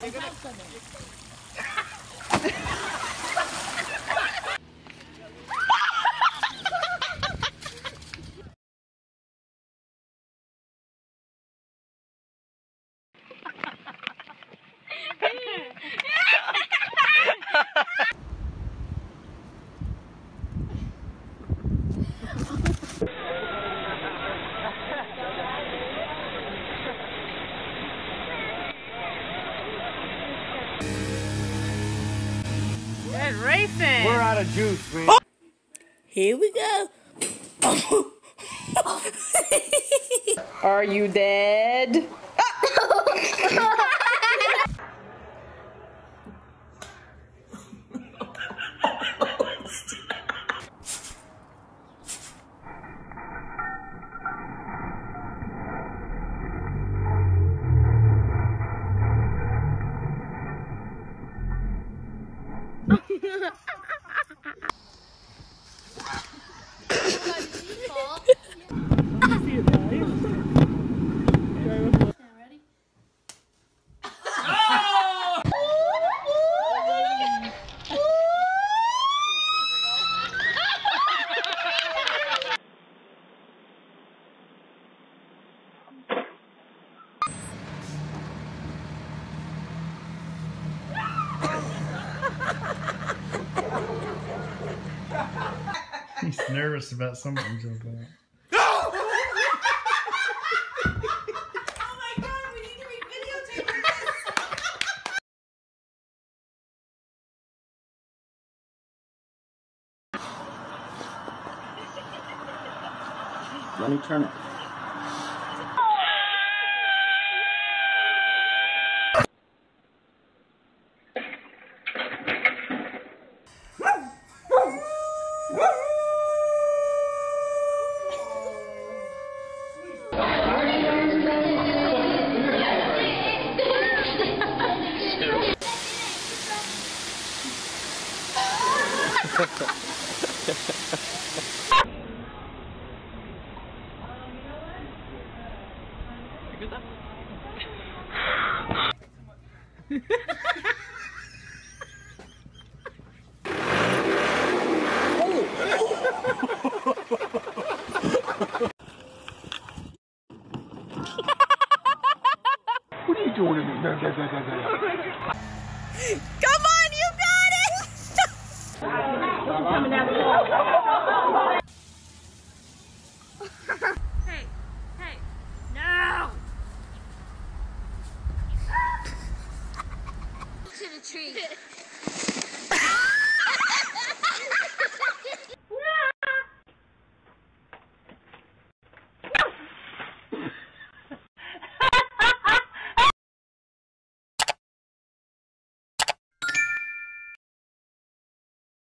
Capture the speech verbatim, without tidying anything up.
Racing. We're out of juice, man. Here we go. Are you dead? He's nervous about something jumping out. Oh my god, we need to be videotaping this! Let me turn it. What are you doing to me? Come on, you got it! Hey, hey, no! To the tree.